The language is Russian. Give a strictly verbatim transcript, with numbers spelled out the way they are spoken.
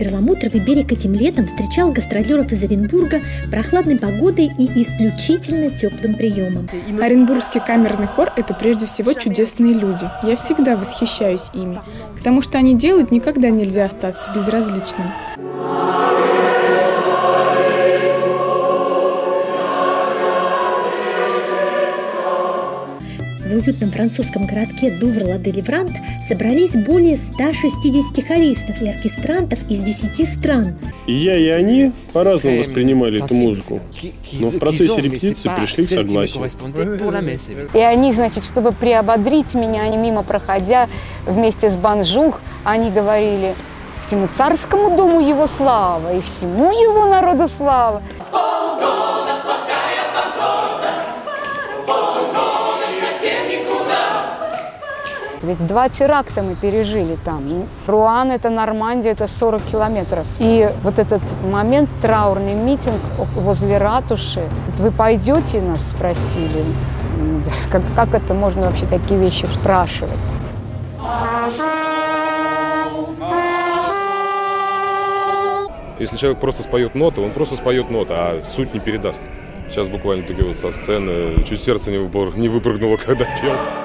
Перламутровый берег этим летом встречал гастролеров из Оренбурга прохладной погодой и исключительно теплым приемом. Оренбургский камерный хор – это прежде всего чудесные люди. Я всегда восхищаюсь ими. К тому, что они делают, никогда нельзя остаться безразличным. В уютном французском городке Дувр-ла-де-Ливрант собрались более ста шестидесяти хористов и оркестрантов из десяти стран. И я, и они по-разному воспринимали эту музыку, но в процессе репетиции пришли к согласию. И они, значит, чтобы приободрить меня, они мимо проходя вместе с Банжух, они говорили: «Всему царскому дому его слава, и всему его народу слава». Ведь два теракта мы пережили там. Руан – это Нормандия, это сорок километров. И вот этот момент, траурный митинг возле ратуши. Вы пойдете, нас спросили. Как, как это можно вообще такие вещи спрашивать? Если человек просто споет ноты, он просто споет ноты, а суть не передаст. Сейчас буквально таки вот со сцены чуть сердце не выпрыгнуло, когда пел.